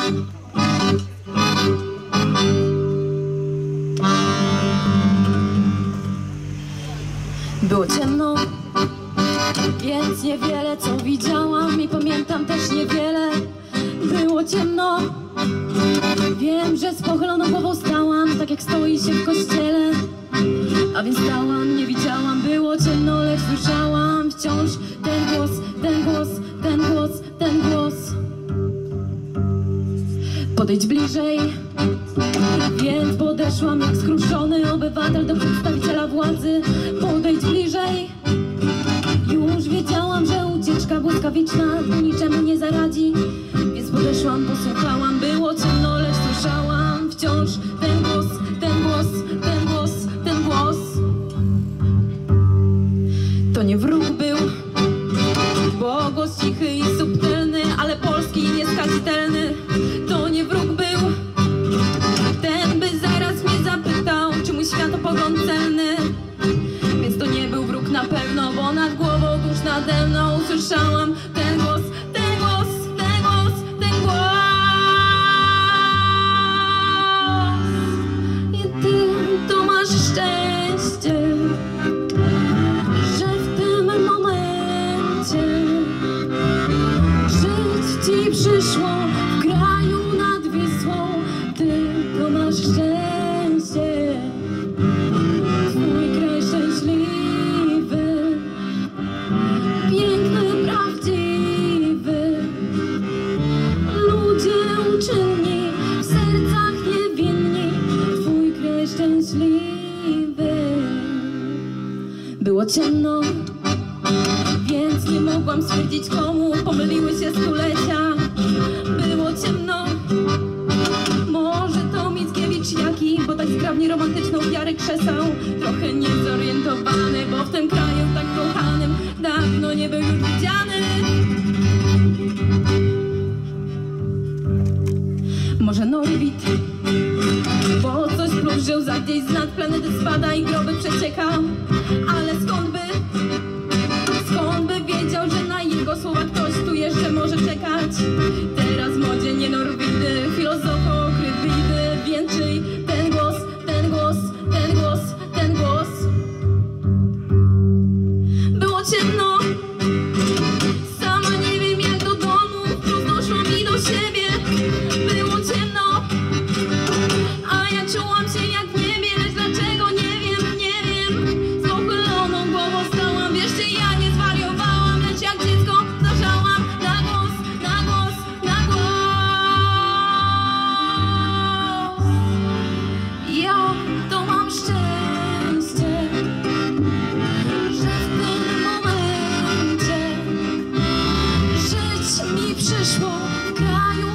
Było ciemno, więc niewiele co widziałam i pamiętam też niewiele. Było ciemno, wiem, że z pochyloną głową stałam, tak jak stoi się w kościele. A więc stałam, nie widziałam, było ciemno, lecz słyszałam wciąż ten głos, ten głos, ten głos, ten głos. Podejdź bliżej, więc podeszłam jak skruszony obywatel do przedstawiciela władzy. Podejdź bliżej, już wiedziałam, że ucieczka błyskawiczna niczemu nie zaradzi. Więc podeszłam, posłuchałam, było ciemno, lecz słyszałam wciąż ten głos, ten głos, ten głos, ten głos. To nie wróg był, bo głos cichy i subtelny, ale polski i nieskazitelny. To nie wróg był, ten by zaraz mnie zapytał, czy mój światopogląd celny. Więc to nie był wróg na pewno, bo nad głową tuż nade mną usłyszałam ten głos, ten głos, ten głos, ten głos. I ty to masz szczęście, że w tym momencie żyć ci przyszło w kraju nad Wisłą. Ty to masz szczęście, twój kraj szczęśliwy, piękny, prawdziwy. Ludzie uczynni, w sercach niewinni, twój kraj szczęśliwy. Było ciemno, więc nie mogłam stwierdzić komu pomyliły się stulecia. Było ciemno, może to Mickiewicz jaki, bo tak sprawnie romantyczną wiarę krzesał. Trochę niezorientowany, bo w tym kraju tak kochanym dawno nie był już widziany. Może Norwid, bo coś plus żył za gdzieś z nad planety spada i groby przecieka. Ale skąd by wiedział, że na jego słowa ktoś tu jeszcze może czekać? Teraz w modzie nie Norwidy, filozofo krytydy, więc czyj ten głos, ten głos, ten głos, ten głos. Było ciemno, sama nie wiem jak do domu, wprost doszło mi do siebie. Było ciemno, a ja czułam się jak w niebie, lecz dlaczego nie wiem, nie wiem. Z pochyloną głową stałam, wierzcie, ja nie zwariowałam, lecz jak dziecko zażałam na głos, na głos, na głos. Ja to mam szczęście, że w tym momencie żyć mi przyszło w kraju